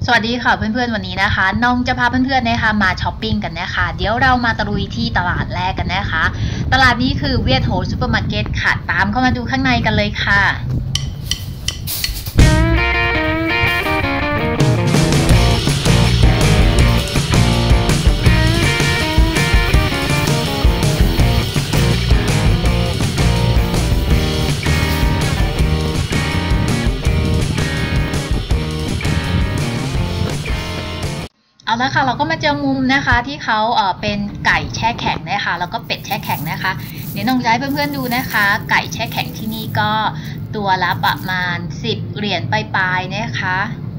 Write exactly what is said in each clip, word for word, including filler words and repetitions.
สวัสดีค่ะเพื่อนๆวันนี้นะคะน้องจะพาเพื่อนๆนะคะมาช้อปปิ้งกันนะคะเดี๋ยวเรามาตะลุยที่ตลาดแรกกันนะคะตลาดนี้คือเวียดโฮซูเปอร์มาร์เก็ตค่ะตามเข้ามาดูข้างในกันเลยค่ะเอาละค่ะเราก็มาเจอมุมนะคะที่เขาเอ่อเป็นไก่แช่แข็งนะคะแล้วก็เป็ดแช่แข็งนะคะเดี๋ยวน้องจะให้เพื่อนๆดูนะคะไก่แช่แข็งที่นี่ก็ตัวละประมาณสิบเหรียญปลายๆนะคะ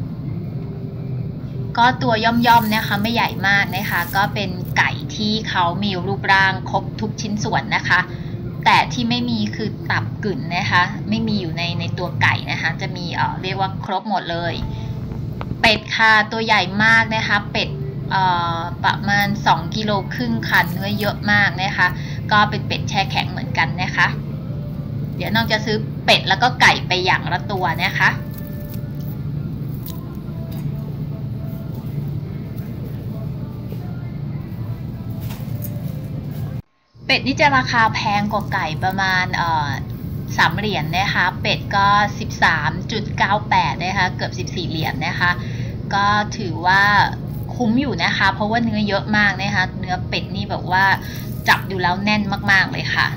ก็ตัวย่อมๆนะคะไม่ใหญ่มากนะคะก็เป็นไก่ที่เขามีรูปร่างครบทุกชิ้นส่วนนะคะแต่ที่ไม่มีคือตับกึ่นนะคะไม่มีอยู่ในในตัวไก่นะคะจะมีเอ่อเรียกว่าครบหมดเลยเป็ดค่ะตัวใหญ่มากนะคะเป็ดประมาณสองกิโลครึ่งค่ะเนื้อเยอะมากนะคะก็เป็นเป็ดแช่แข็งเหมือนกันนะคะเดี๋ยวน้องจะซื้อเป็ดแล้วก็ไก่ไปอย่างละตัวนะคะเป็ดนี่จะราคาแพงกว่าไก่ประมาณเอ่อสามเหรียญ นะคะเป็ดก็ สิบสามจุดเก้าแปด นะคะเกือบสิบสี่เหรียญ นะคะก็ถือว่าคุ้มอยู่นะคะเพราะว่าเนื้อเยอะมากนะคะเนื้อเป็ดนี่แบบว่าจับดูแล้วแน่นมากๆเลยค่ะ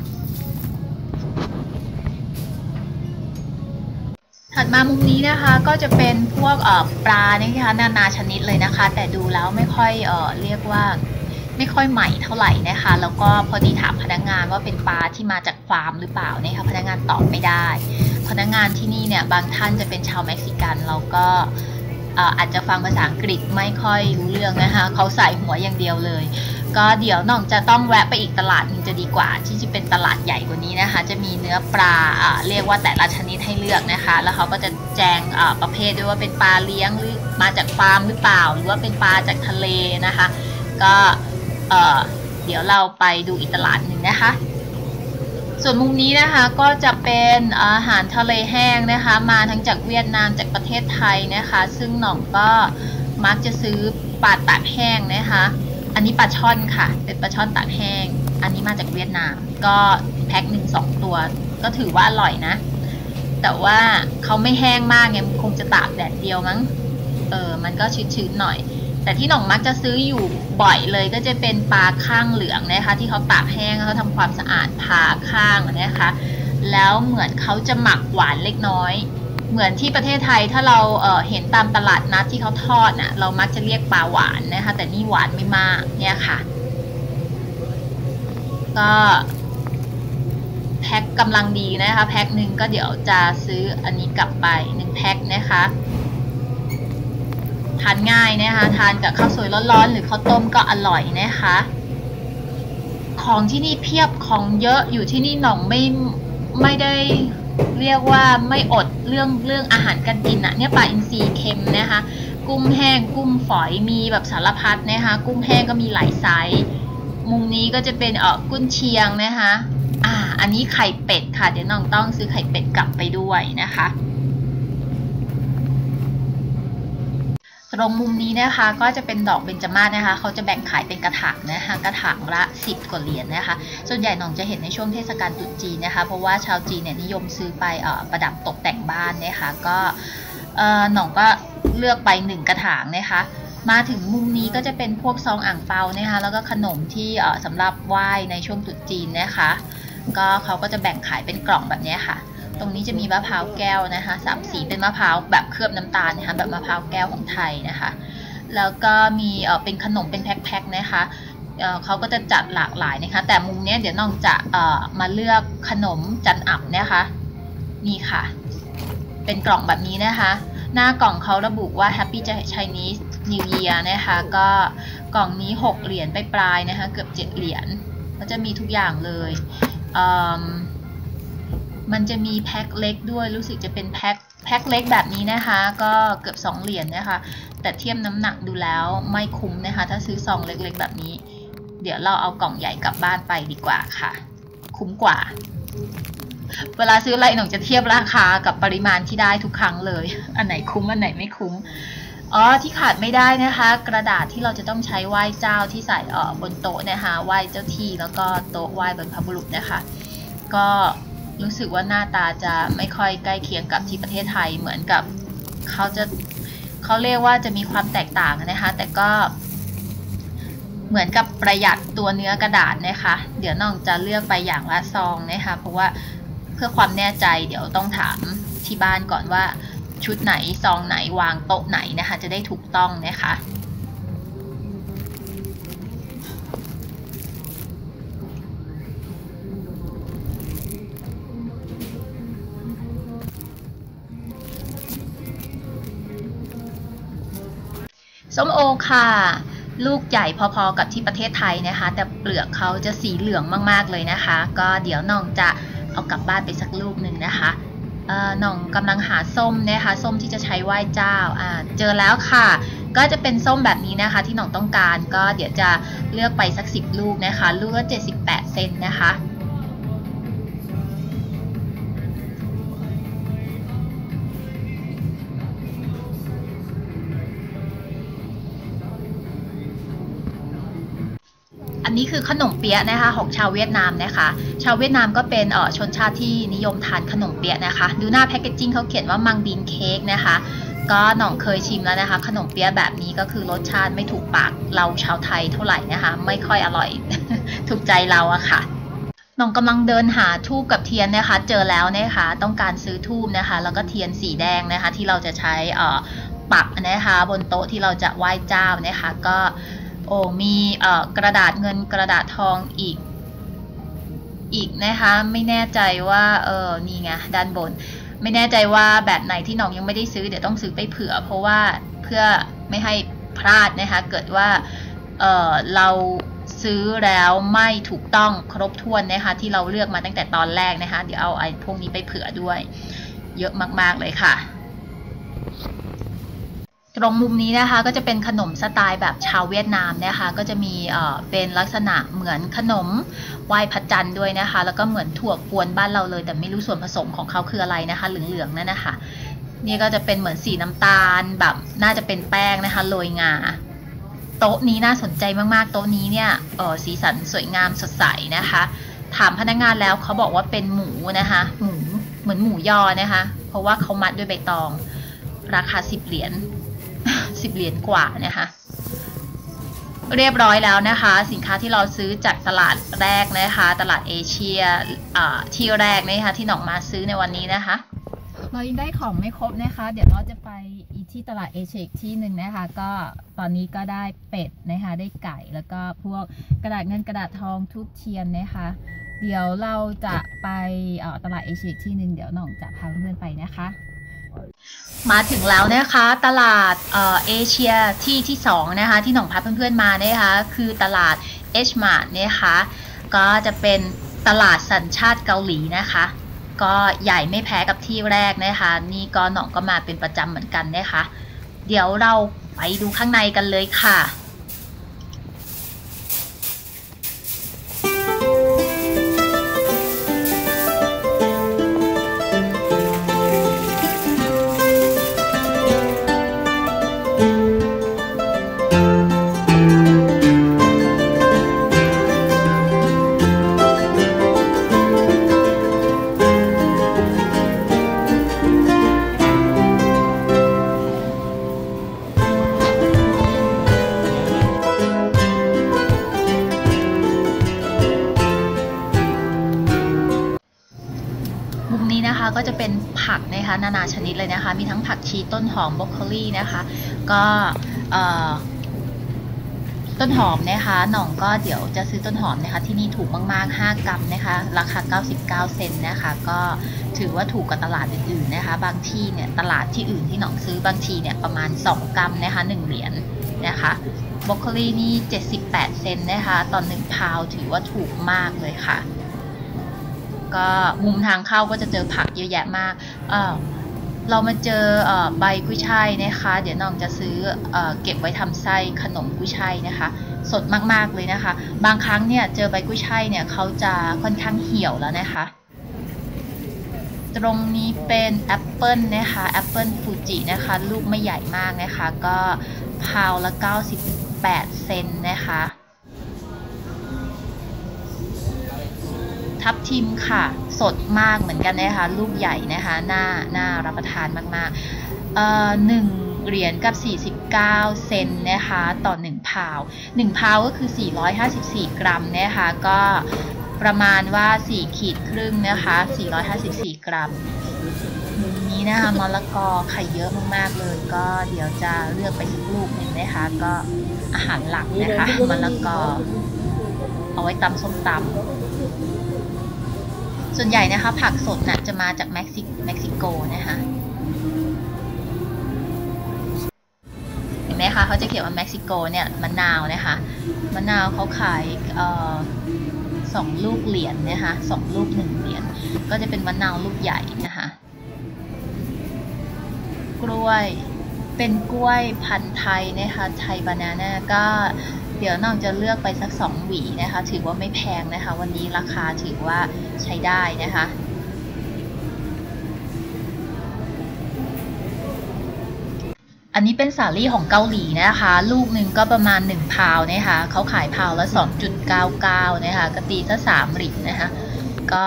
ถัดมามุมนี้นะคะก็จะเป็นพวกเอ่อปลานะคะนานาชนิดเลยนะคะแต่ดูแล้วไม่ค่อยเอ่อเรียกว่าไม่ค่อยใหม่เท่าไหร่นะคะแล้วก็พอดีถามพนักงานว่าเป็นปลาที่มาจากฟาร์มหรือเปล่านะคะพนักงานตอบไม่ได้พนักงานที่นี่เนี่ยบางท่านจะเป็นชาวเม็กซิกันแล้วก็อาจจะฟังภาษาอังกฤษไม่ค่อยรู้เรื่องนะคะเขาใส่หัวอย่างเดียวเลยก็เดี๋ยวน้องจะต้องแวะไปอีกตลาดนึงจะดีกว่าที่จะเป็นตลาดใหญ่กว่านี้นะคะจะมีเนื้อปลาเรียกว่าแต่ละชนิดให้เลือกนะคะแล้วเขาก็จะแจ้งประเภทด้วยว่าเป็นปลาเลี้ยงหรือมาจากฟาร์มหรือเปล่าหรือว่าเป็นปลาจากทะเลนะคะก็เเดี๋ยวเราไปดูอีกตลาดหนึ่งนะคะส่วนมุมนี้นะคะก็จะเป็นอาหารทะเลแห้งนะคะมาทั้งจากเวียดนามจากประเทศไทยนะคะซึ่งหน่องก็มักจะซื้อปลาตากแห้งนะคะอันนี้ปลาช่อนค่ะเป็นปลาช่อนตากแห้งอันนี้มาจากเวียดนามก็แพ็คหนึ่งสองตัวก็ถือว่าอร่อยนะแต่ว่าเขาไม่แห้งมากไงคงจะตากแดดเดียวมั้งเออมันก็ชื้นๆหน่อยแต่ที่หน่องมักจะซื้ออยู่บ่อยเลยก็จะเป็นปลาข้างเหลืองนะคะที่เขาตากแห้งเขาทำความสะอาดผ่าข้างนะคะแล้วเหมือนเขาจะหมักหวานเล็กน้อยเหมือนที่ประเทศไทยถ้าเราเเห็นตามตลาดนัดที่เขาทอดน่ะเรามักจะเรียกปลาหวานนะคะแต่นี่หวานไม่มากเนี่ยค่ะก็แพ็คกำลังดีนะคะแพ็คหนึ่งก็เดี๋ยวจะซื้ออันนี้กลับไปหนึ่งแพ็คนะคะทานง่ายนะคะทานกับข้าวสวยร้อนๆหรือข้าวต้มก็อร่อยนะคะของที่นี่เพียบของเยอะอยู่ที่นี่หน่องไม่ไม่ได้เรียกว่าไม่อดเรื่องเรื่องอาหารการกินอะเนี่ยปลาอินทรีเค็มนะคะกุ้งแห้งกุ้งฝอยมีแบบสารพัดนะคะกุ้งแห้งก็มีหลายไซส์มุมนี้ก็จะเป็นเอ่อกุ้นเชียงนะคะอ่าอันนี้ไข่เป็ดค่ะเดี๋ยวน้องต้องซื้อไข่เป็ดกลับไปด้วยนะคะตรงมุมนี้นะคะก็จะเป็นดอกเบญจมาศนะคะเขาจะแบ่งขายเป็นกระถางนะคะกระถางละสิบกว่าเหรียญ นะคะส่วนใหญ่น้องจะเห็นในช่วงเทศกาลตรุษจีนนะคะเพราะว่าชาวจีนเนี่ยนิยมซื้อไปประดับตกแต่งบ้านนะคะก็น้องก็เลือกไปหนึ่งกระถางนะคะมาถึงมุมนี้ก็จะเป็นพวกซองอ่างเปานะคะแล้วก็ขนมที่สำหรับไหว้ในช่วงตรุษจีนนะคะก็เขาก็จะแบ่งขายเป็นกล่องแบบนี้ค่ะตรงนี้จะมีมะพร้าวแก้วนะคะสามสีเป็นมะพร้าวแบบเคลือบน้ำตาลนะคะแบบมะพร้าวแก้วของไทยนะคะแล้วก็มีเอ่อเป็นขนมเป็นแพ็คๆนะคะเอ่อเขาก็จะจัดหลากหลายนะคะแต่มุมนี้เดี๋ยวน้องจะเอ่อมาเลือกขนมจันอับนะคะนี่ค่ะเป็นกล่องแบบนี้นะคะหน้ากล่องเขาระบุว่า Happy Chinese New Year นะคะก็กล่องนี้หกเหรียญปลายๆนะคะเกือบเจ็ดเหรียญก็จะมีทุกอย่างเลยมันจะมีแพ็คเล็กด้วยรู้สึกจะเป็นแพ็คแพ็คเล็กแบบนี้นะคะก็เกือบสองเหรียญ นะคะแต่เทียบน้ำหนักดูแล้วไม่คุ้มนะคะถ้าซื้อซองเล็กๆแบบนี้เดี๋ยวเราเอากล่องใหญ่กลับบ้านไปดีกว่าค่ะคุ้มกว่าเวลาซื้ออะไรหนูจะเทียบราคากับปริมาณที่ได้ทุกครั้งเลยอันไหนคุ้มอันไหนไม่คุ้มอ๋อที่ขาดไม่ได้นะคะกระดาษที่เราจะต้องใช้ไหว้เจ้าที่ใส่เอ่อบนโต๊ะนะคะไหว้เจ้าที่แล้วก็โต๊ะไหว้บรรพบุรุษนะคะก็รู้สึกว่าหน้าตาจะไม่ค่อยใกล้เคียงกับที่ประเทศไทยเหมือนกับเขาจะเขาเรียกว่าจะมีความแตกต่างนะคะแต่ก็เหมือนกับประหยัดตัวเนื้อกระดาษนะคะเดี๋ยวน้องจะเลือกไปอย่างละซองนะคะเพราะว่าเพื่อความแน่ใจเดี๋ยวต้องถามที่บ้านก่อนว่าชุดไหนซองไหนวางโต๊ะไหนนะคะจะได้ถูกต้องนะคะส้มโอค่ะลูกใหญ่พอๆกับที่ประเทศไทยนะคะแต่เปลือกเขาจะสีเหลืองมากๆเลยนะคะก็เดี๋ยวน้องจะเอากลับบ้านไปสักลูกหนึ่งนะคะน้องกำลังหาส้มนะคะส้มที่จะใช้ไหว้เจ้าอ่าเจอแล้วค่ะก็จะเป็นส้มแบบนี้นะคะที่น้องต้องการก็เดี๋ยวจะเลือกไปสักสิบลูกนะคะลูกละเจ็ดสิบแปดเซนนะคะอันนี้คือขนมเปี๊ยะนะคะของชาวเวียดนามนะคะชาวเวียดนามก็เป็นเอ่อชนชาติที่นิยมทานขนมเปี๊ยะนะคะดูหน้าแพคเกจจิ้งเขาเขียนว่ามังบีนเค้กนะคะก็หน่องเคยชิมแล้วนะคะขนมเปี๊ยะแบบนี้ก็คือรสชาติไม่ถูกปากเราชาวไทยเท่าไหร่นะคะไม่ค่อยอร่อย ถูกใจเราอะค่ะหน่องกำลังเดินหาธูปกับเทียนนะคะเจอแล้วนะคะต้องการซื้อธูปนะคะแล้วก็เทียนสีแดงนะคะที่เราจะใช้เอ่อปักนะคะบนโต๊ะที่เราจะไหว้เจ้านะคะก็โอ้มีเอ่อกระดาษเงินกระดาษทองอีกอีกนะคะไม่แน่ใจว่าเออนี่ไงด้านบนไม่แน่ใจว่าแบบไหนที่น้องยังไม่ได้ซื้อเดี๋ยวต้องซื้อไปเผื่อเพราะว่าเพื่อไม่ให้พลาดนะคะเกิดว่าเออเราซื้อแล้วไม่ถูกต้องครบถ้วนนะคะที่เราเลือกมาตั้งแต่ตอนแรกนะคะเดี๋ยวเอาไอ้พวกนี้ไปเผื่อด้วยเยอะมากๆเลยค่ะตรงมุมนี้นะคะก็จะเป็นขนมสไตล์แบบชาวเวียดนามนะคะก็จะมีเอ่อเป็นลักษณะเหมือนขนมไหว้พระจันทร์ด้วยนะคะแล้วก็เหมือนถั่วกวนบ้านเราเลยแต่ไม่รู้ส่วนผสมของเขาคืออะไรนะคะเหลืองๆนั่นนะคะนี่ก็จะเป็นเหมือนสีน้ำตาลแบบน่าจะเป็นแป้งนะคะโรยงาโต๊ะนี้น่าสนใจมากๆโต๊ะนี้เนี่ยเออสีสันสวยงามสดใสนะคะถามพนักงานแล้วเขาบอกว่าเป็นหมูนะคะหมูเหมือนหมูยอนะคะเพราะว่าเขามัดด้วยใบตองราคาสิบเหรียญสิบเหรียญกว่านะคะเรียบร้อยแล้วนะคะสินค้าที่เราซื้อจากตลาดแรกนะคะตลาดเอเชียที่แรกนะคะที่หนองมาซื้อในวันนี้นะคะเรายังได้ของไม่ครบนะคะเดี๋ยวเราจะไปอีกที่ตลาดเอเชียอีกที่หนึ่งนะคะก็ตอนนี้ก็ได้เป็ดนะคะได้ไก่แล้วก็พวกกระดาษเงินกระดาษทองทูบเทียนนะคะเดี๋ยวเราจะไปตลาดเอเชียอีกที่หนึ่งเดี๋ยวหนองจะพาเพื่อนๆไปนะคะมาถึงแล้วนะคะตลาดเอ่อเอเชียที่ที่สองนะคะที่หน่องพาเพื่อนๆมานะคะคือตลาดเอชมาร์ทนะคะก็จะเป็นตลาดสัญชาติเกาหลีนะคะก็ใหญ่ไม่แพ้กับที่แรกนะคะนี่ก็หน่องก็มาเป็นประจำเหมือนกันนะคะเดี๋ยวเราไปดูข้างในกันเลยค่ะ ก็จะเป็นผักนะคะนานาชนิดเลยนะคะมีทั้งผักชีต้นหอมบรอกโคลีนะคะก็ต้นหอมนะคะหน่องก็เดี๋ยวจะซื้อต้นหอมนะคะที่นี่ถูกมากๆห้ากรัมนะคะราคาเก้าสิบเก้าเซนต์นะคะก็ถือว่าถูกกว่าตลาดอื่นๆนะคะบางที่เนี่ยตลาดที่อื่นที่หน่องซื้อบางทีเนี่ยประมาณสองกรัมนะคะหนึ่งเหรียญนะคะบรอกโคลีนี่เจ็ดสิบแปดเซนต์นะคะตอนหนึ่งพาวถือว่าถูกมากเลยค่ะก็มุมทางเข้าก็จะเจอผักเยอะแยะมากเออเรามาเจอใบกุ้ยช่ายนะคะเดี๋ยวน้องจะซื้อเอเก็บไว้ทำไส้ขนมกุ้ยช่ายนะคะสดมากๆเลยนะคะบางครั้งเนี่ยเจอใบกุ้ยช่ายเนี่ยเขาจะค่อนข้างเหี่ยวแล้วนะคะตรงนี้เป็นแอปเปิลนะคะแอปเปิลฟูจินะคะลูกไม่ใหญ่มากนะคะก็พาวละเก้าสิบแปดเซนนะคะทับทิมค่ะสดมากเหมือนกันนะคะลูกใหญ่นะคะน่าน่ารับประทานมากๆเอ่อหนึ่งเหรียญกับสี่สิบเก้าเซนนะคะต่อหนึ่งพาวหนึ่งพาวก็คือสี่ร้อยห้าสิบสี่กรัมนะคะก็ประมาณว่าสี่ขีดครึ่งนะคะสี่ร้อยห้าสิบสี่กรัมนี้นะคะมะละกอไข่เยอะมากๆเลยก็เดี๋ยวจะเลือกไปสักลูกหนึ่งนะคะก็อาหารหลักนะคะมะละกอเอาไว้ตำส้มตำส่วนใหญ่นะคะผักสดน่ะจะมาจากเม็กซิเม็กซิโกนะคะเห็นไหมคะเขาจะเขียนว่าเม็กซิโกเนี่ยมะนาวนะคะมะนาวเขาขายเอ่อสองลูกเหรียญนะคะสองลูกหนึ่งเหรียญก็จะเป็นมะนาวลูกใหญ่นะคะกล้วยเป็นกล้วยพันธุ์ไทยนะคะไทยบานาน่าก็เดี๋ยวน้องจะเลือกไปสักสองหวีนะคะถือว่าไม่แพงนะคะวันนี้ราคาถือว่าใช้ได้นะคะอันนี้เป็นสาลี่ของเกาหลีนะคะลูกหนึ่งก็ประมาณหนึ่งพาวนะคะเขาขายพาวละ สองจุดเก้าเก้า นะคะกะตีถ้าสามเหรียญนะคะก็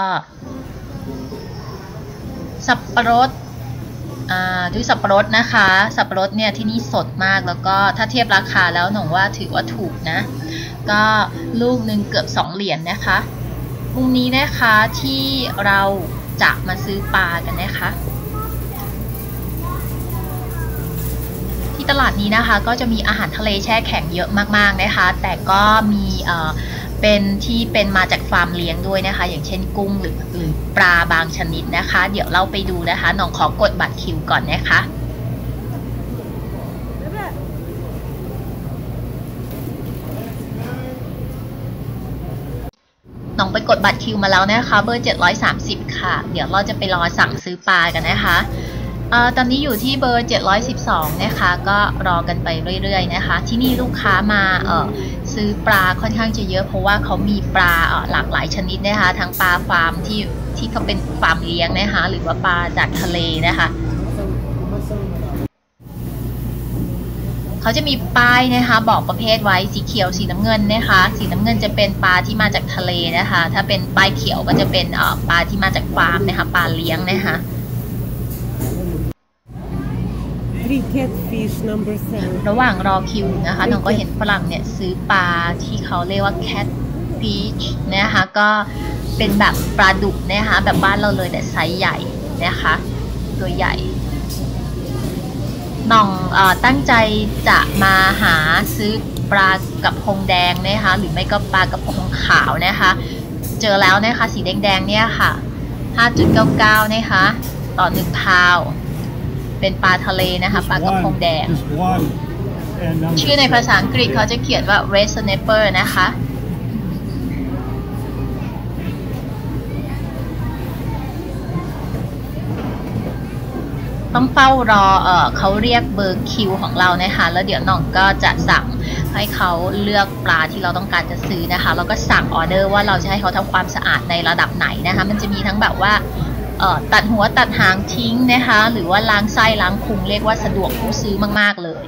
สับปะรดดูสับปะรดนะคะสับปะรดเนี่ยที่นี่สดมากแล้วก็ถ้าเทียบราคาแล้วหนูว่าถือว่าถูกนะก็ลูกหนึ่งเกือบสองเหรียญ น, นะคะมุมนี้นะคะที่เราจะมาซื้อปลากันนะคะที่ตลาดนี้นะคะก็จะมีอาหารทะเลแช่แข็งเยอะมากๆนะคะแต่ก็มีเอ่อเป็นที่เป็นมาจากฟาร์มเลี้ยงด้วยนะคะอย่างเช่นกุ้งหรือหรือปลาบางชนิดนะคะเดี๋ยวเราไปดูนะคะน้องขอกดบัตรคิวก่อนนะคะน้องไปกดบัตรคิวมาแล้วนะคะเบอร์เจ็ดร้อยสามสิบค่ะเดี๋ยวเราจะไปรอสั่งซื้อปลากันนะคะเอ่อตอนนี้อยู่ที่เบอร์เจ็ดร้อยสิบสองนะคะก็รอกันไปเรื่อยๆนะคะที่นี่ลูกค้ามาเอ่อซื้อปลาค่อนข้างจะเยอะเพราะว่าเขามีปลาเอ่อหลากหลายชนิดนะคะทั้งปลาฟาร์มที่ที่เขาเป็นฟาร์มเลี้ยงนะคะหรือว่าปลาจากทะเลนะคะเขาจะมีป้ายนะคะบอกประเภทไว้สีเขียวสีน้ำเงินนะคะสีน้ำเงินจะเป็นปลาที่มาจากทะเลนะคะถ้าเป็นป้ายเขียวก็จะเป็นเอ่อปลาที่มาจากฟาร์มนะคะปลาเลี้ยงนะคะระหว่างรอคิวนะคะน้องก็เห็นฝรั่งเนี่ยซื้อปลาที่เขาเรียกว่า cat fish นะคะก็เป็นแบบปลาดุกนะคะแบบบ้านเราเลยแต่ไซส์ใหญ่นะคะตัวใหญ่น้องเอ่อตั้งใจจะมาหาซื้อปลากระพงแดงนะคะหรือไม่ก็ปลากระพงขาวนะคะเจอแล้วนะคะสีแดงๆเนี่ยค่ะ ห้าจุดเก้าเก้า นะคะต่อหนึ่งพาวเป็นปลาทะเลนะคะปลากระพงแดงชื่อในภาษาอังกฤษเขาจะเขียนว่า red snapper นะคะต้องเฝ้ารอเออเขาเรียกเบอร์คิวของเรานะคะแล้วเดี๋ยวน้องก็จะสั่งให้เขาเลือกปลาที่เราต้องการจะซื้อนะคะแล้วก็สั่งออเดอร์ว่าเราจะให้เขาทำความสะอาดในระดับไหนนะคะมันจะมีทั้งแบบว่าตัดหัวตัดหางทิ้งนะคะหรือว่าล้างไส้ล้างพุงเรียกว่าสะดวกผู้ซื้อมากๆเลย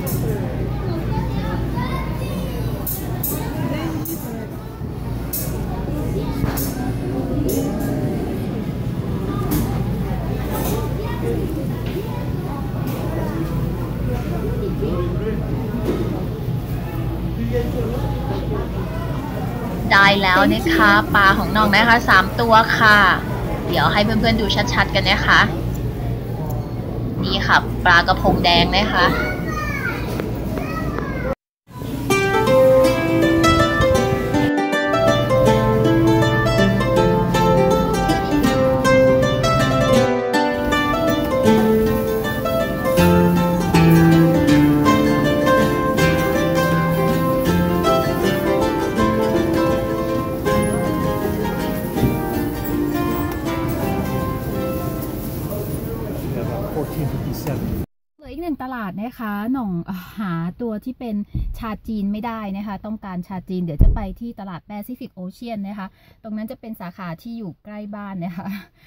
ได้แล้วนะคะปลาของน้องนะคะสามตัวค่ะเดี๋ยวให้เพื่อนๆดูชัดๆกันนะคะนี่ค่ะปลากระพงแดงนะคะ เหลืออีกหนึ่งตลาดนะคะหน่องหาตัวที่เป็นชาจีนไม่ได้นะคะต้องการชาจีนเดี๋ยวจะไปที่ตลาดแปซิฟิกโอเชียนนะคะตรงนั้นจะเป็นสาขาที่อยู่ใกล้บ้านนะคะ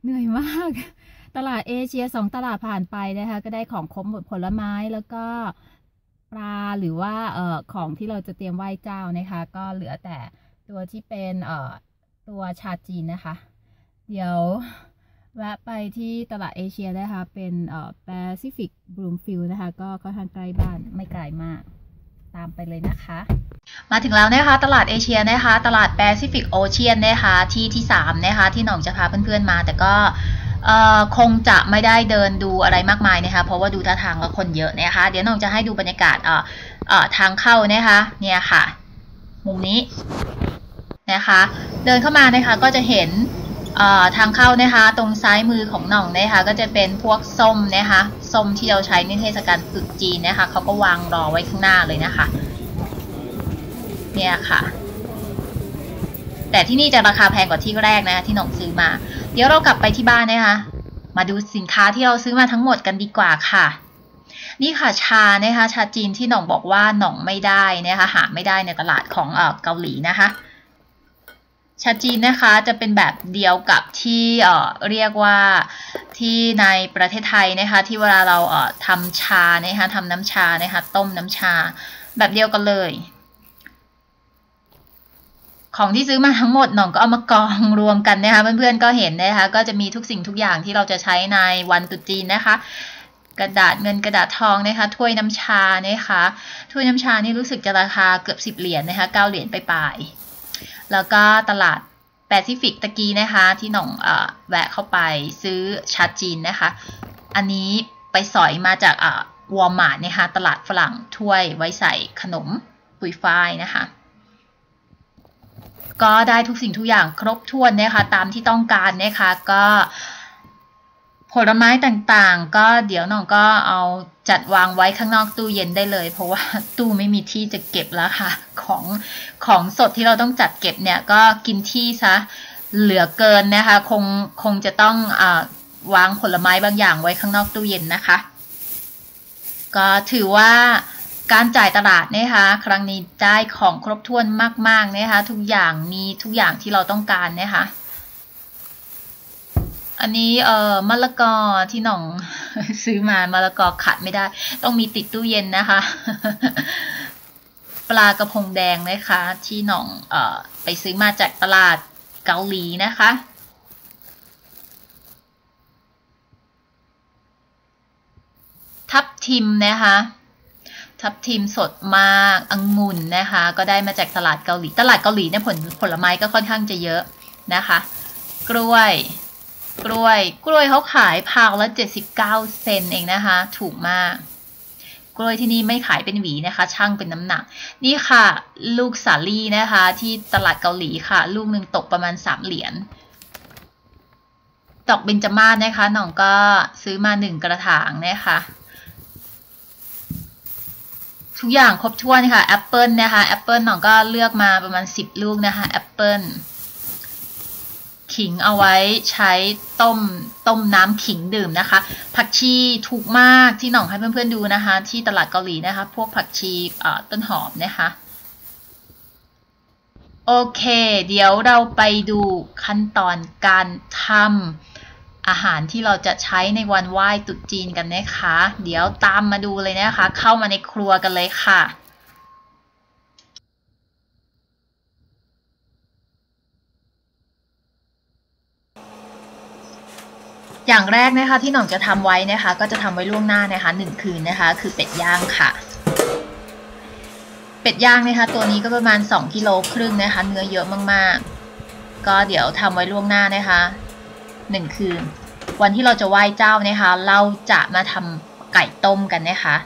เหนื่อยมากตลาดเอเชียสองตลาดผ่านไปนะคะก็ได้ของครบหมดผลไม้แล้วก็ปลาหรือว่าเอ่อของที่เราจะเตรียมไหว้เจ้านะคะก็เหลือแต่ตัวที่เป็นเอ่อตัวชาจีนนะคะเดี๋ยวแวะไปที่ตลาดเอเชียนะคะเป็นเอ่อ Pacific Bloomfield นะคะก็ค่อนข้างใกล้บ้านไม่ไกลมากตามไปเลยนะคะมาถึงแล้วนะคะตลาดเอเชียนะคะตลาดแปซิฟิกโอเชียนนะคะที่ที่สามนะคะที่หน่องจะพาเพื่อนๆมาแต่ก็คงจะไม่ได้เดินดูอะไรมากมายนะคะเพราะว่าดูท่าทางแล้วคนเยอะนะคะเดี๋ยวหน่องจะให้ดูบรรยากาศทางเข้านะคะเนี่ยค่ะมุมนี้นะคะเดินเข้ามานะคะก็จะเห็นทางเข้านะคะตรงซ้ายมือของหน่องนะคะก็จะเป็นพวกส้มนะคะส้มที่เราใช้ในเทศกาลตรุษจีนนะคะเขาก็วางรอไว้ข้างหน้าเลยนะคะเนี่ยค่ะแต่ที่นี่จะราคาแพงกว่าที่แรกนะที่หน่องซื้อมาเดี๋ยวเรากลับไปที่บ้านนะคะมาดูสินค้าที่เราซื้อมาทั้งหมดกันดีกว่าค่ะนี่ค่ะชานะคะชาจีนที่หน่องบอกว่าหน่องไม่ได้นะคะหาไม่ได้ในตลาดของเอ่อเกาหลีนะคะชาจีนนะคะจะเป็นแบบเดียวกับที่เอ่อเรียกว่าที่ในประเทศไทยนะคะที่เวลาเราเอ่อทำชานะคะทำน้ำชานะคะต้มน้ำชาแบบเดียวกันเลยของที่ซื้อมาทั้งหมดหน่องก็เอามากองรวมกันนะคะเพื่อนๆก็เห็นนะคะก็จะมีทุกสิ่งทุกอย่างที่เราจะใช้ในวันตรุษจีนนะคะกระดาษเงินกระดาษทองนะคะถ้วยน้ำชานะคะถ้วยน้ำชานี่รู้สึกจะราคาเกือบสิบเหรียญ น, นะคะเก้าเหรียญไปปลายแล้วก็ตลาดแปซิฟิกตะกี้นะคะที่หน่องเอ่อแวะเข้าไปซื้อชาจีนนะคะอันนี้ไปสอยมาจากอ่าวอลมาร์ทนะคะตลาดฝรั่งถ้วยไว้ใส่ขนมปุยฝ้ายนะคะก็ได้ทุกสิ่งทุกอย่างครบถ้วนนะคะตามที่ต้องการนะคะก็ผลไม้ต่างๆก็เดี๋ยวน้องก็เอาจัดวางไว้ข้างนอกตู้เย็นได้เลยเพราะว่าตู้ไม่มีที่จะเก็บแล้วค่ะของของสดที่เราต้องจัดเก็บเนี่ยก็กินที่ซะเหลือเกินนะคะคงคงจะต้องอ่าวางผลไม้บางอย่างไว้ข้างนอกตู้เย็นนะคะก็ถือว่าการจ่ายตลาดนะคะครั้งนี้ได้ของครบถ้วนมากๆนะคะทุกอย่างมีทุกอย่างที่เราต้องการนะคะอันนี้เอ่อมะละกอที่หน่องซื้อมามะละกอขัดไม่ได้ต้องมีติดตู้เย็นนะคะปลากระพงแดงนะคะที่หน่องเอ่อไปซื้อมาจากตลาดเกาหลีนะคะทับทิมนะคะทับทิมสดมากองุ่นนะคะก็ได้มาจากตลาดเกาหลีตลาดเกาหลีเนี่ยผลผลไม้ก็ค่อนข้างจะเยอะนะคะกล้วยกล้วยกล้วยเขาขายพาวละเจ็ดสิบเก้าเซนเองนะคะถูกมากกล้วยที่นี่ไม่ขายเป็นหวีนะคะช่างเป็นน้ำหนักนี่ค่ะลูกสาลี่นะคะที่ตลาดเกาหลีค่ะลูกหนึ่งตกประมาณสามเหรียญดอกเบญจมาศนะคะหน่องก็ซื้อมาหนึ่งกระถางนะคะทุกอย่างครบถ้วนค่ะแอปเปิลนะคะแอปเปิลหน่องก็เลือกมาประมาณสิบลูกนะคะแอปเปิลขิงเอาไว้ใช้ต้มต้มน้ำขิงดื่มนะคะผักชีถูกมากที่หน่องให้เพื่อนๆดูนะคะที่ตลาดเกาหลีนะคะพวกผักชีต้นหอมนะคะโอเคเดี๋ยวเราไปดูขั้นตอนการทำอาหารที่เราจะใช้ในวันไหว้ตรุษจีนกันนะคะเดี๋ยวตามมาดูเลยนะคะเข้ามาในครัวกันเลยค่ะอย่างแรกนะคะที่หน่องจะทำไว้นะคะก็จะทำไว้ล่วงหน้านะคะหนึ่งคืนนะคะคือเป็ดย่างค่ะเป็ดย่างนะคะตัวนี้ก็ประมาณสองกิโลครึ่งนะคะเนื้อเยอะมากๆก็เดี๋ยวทำไว้ล่วงหน้านะคะหนึ่งคืนวันที่เราจะไหว้เจ้านะคะเราจะมาทำไก่ต้มกันนะคะ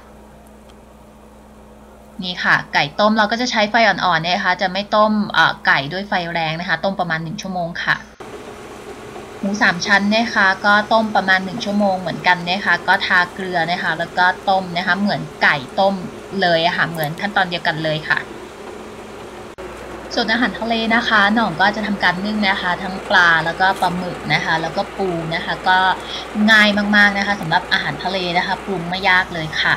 นี่ค่ะไก่ต้มเราก็จะใช้ไฟอ่อนๆนะคะจะไม่ต้มไก่ด้วยไฟแรงนะคะต้มประมาณหนึ่งชั่วโมงค่ะหมูสามชั้นนะคะก็ต้มประมาณหนึ่งชั่วโมงเหมือนกันนะคะก็ทาเกลือนะคะแล้วก็ต้มนะคะเหมือนไก่ต้มเลยค่ะเหมือนขั้นตอนเดียวกันเลยค่ะส่วนอาหารทะเลนะคะหน่องก็จะทำการนึ่งนะคะทั้งปลาแล้วก็ปลาหมึกนะคะแล้วก็ปูนะคะก็ง่ายมากๆนะคะสำหรับอาหารทะเลนะคะปรุงไม่ยากเลยค่ะ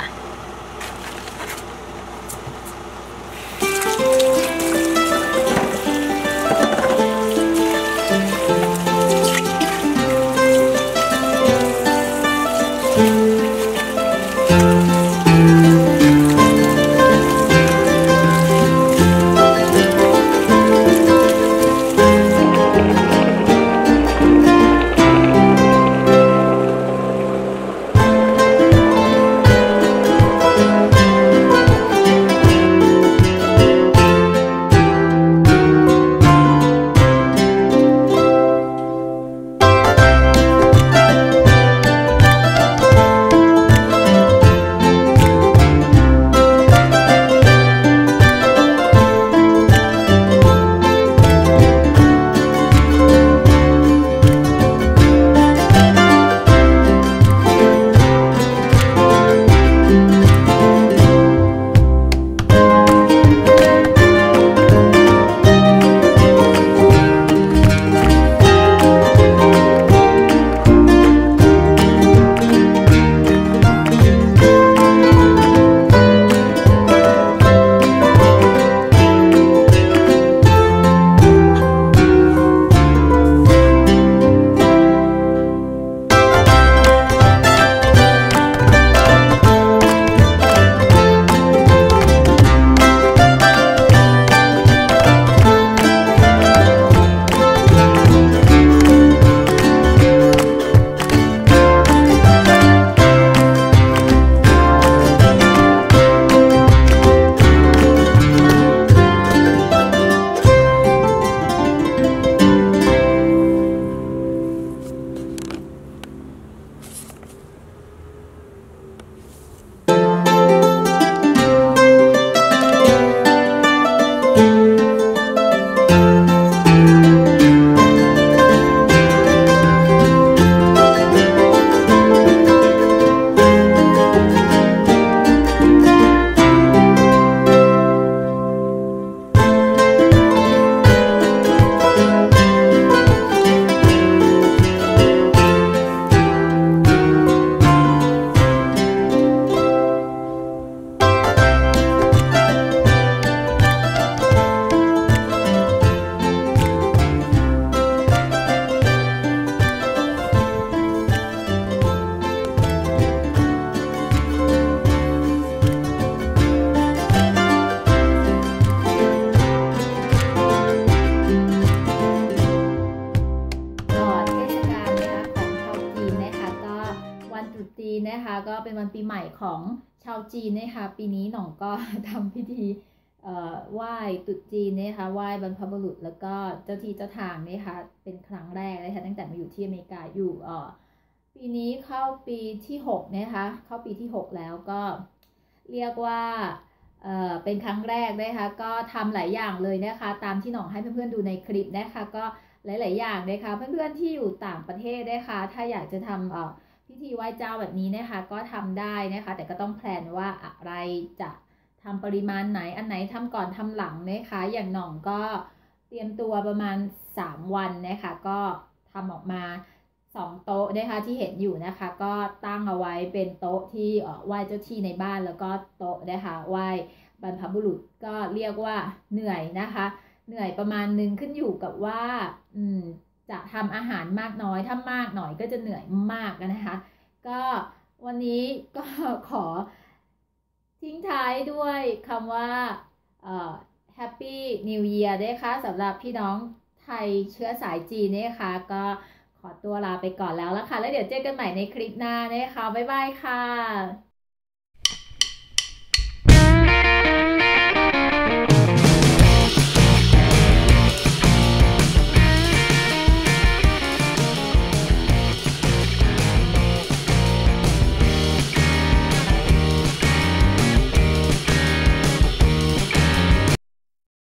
ของชาวจีนนะคะปีนี้หน่องก็ ทำพิธีไหว้ตรุษจีนนะคะไหว้บรรพบุรุษแล้วก็เจ้าที่เจ้าทางนะคะเป็นครั้งแรกนะคะตั้งแต่มาอยู่ที่อเมริกาอยู่เอ่อปีนี้เข้าปีที่หกนะคะเข้าปีที่หกแล้วก็เรียกว่าเอ่อเป็นครั้งแรกนะคะก็ทำหลายอย่างเลยนะคะตามที่หน่องให้เพื่อนๆดูในคลิปนะคะก็หลายๆอย่างนะคะเพื่อนๆที่อยู่ต่างประเทศนะคะถ้าอยากจะทำเอ่อพิธีไหว้เจ้าแบบนี้นะคะก็ทำได้นะคะแต่ก็ต้องแพลนว่าอะไรจะทำปริมาณไหนอันไหนทำก่อนทำหลังนะคะอย่างหน่องก็เตรียมตัวประมาณสามวันนะคะก็ทำออกมาสองโต๊ะนะคะที่เห็นอยู่นะคะก็ตั้งเอาไว้เป็นโต๊ะที่ไหว้เจ้าที่ในบ้านแล้วก็โต๊ะนะคะไหว้บรรพบุรุษก็เรียกว่าเหนื่อยนะคะเหนื่อยประมาณนึงขึ้นอยู่กับว่าอืมจะทำอาหารมากน้อยถ้ามากหน่อยก็จะเหนื่อยมากนะคะก็วันนี้ก็ขอทิ้งท้ายด้วยคำว่าเอ่อ Happy New Year ด้วยค่ะสำหรับพี่น้องไทยเชื้อสายจีนนะคะก็ขอตัวลาไปก่อนแล้วละค่ะแล้วเดี๋ยวเจอกันใหม่ในคลิปหน้านะคะบ๊ายบายค่ะ